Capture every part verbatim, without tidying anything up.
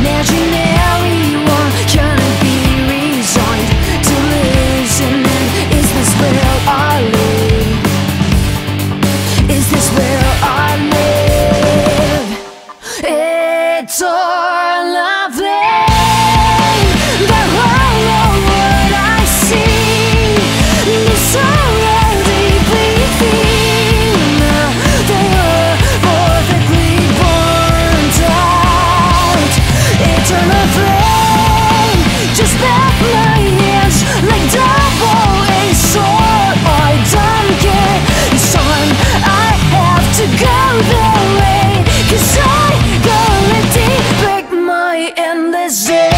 imaginary one. Can I be resigned to listening? Is this where I live? Is this where I live? It's all lovely. The hollow world I see is already breathing. They are perfectly burnt out. Eternal flame, just back my hands like double-edged sword. I don't care, son, I have to go the way, 'cause I gonna deep break my endless days.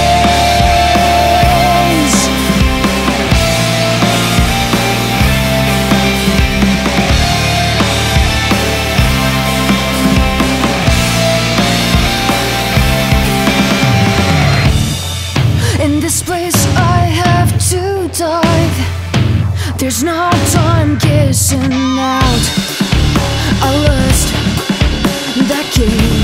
In this place I have to dive. There's no time kissing out. I lost that game.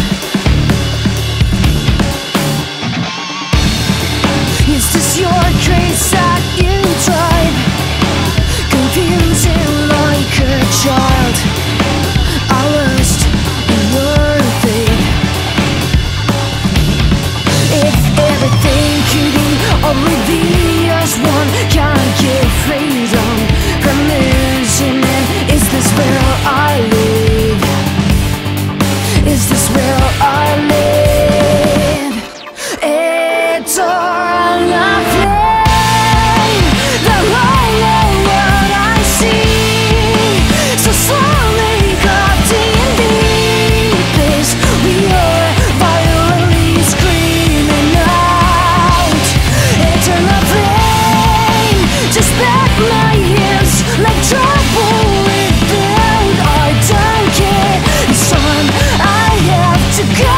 Is this your grace that you drive? Confusing like a child. I lost your faith. If everything could be only be as one, can't get freedom from losing it. Is this where I live? Is this where I live? It's all lovely. The hollow world I see, so slowly crafting deep as we are violently screaming out. Eternal flame, just back my hands like trouble without. I don't care, son, I have to go